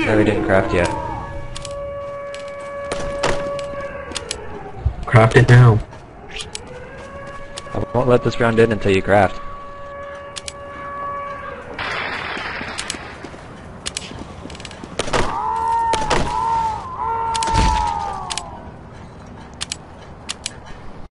No, we didn't craft yet. Craft it now. I won't let this round end until you craft.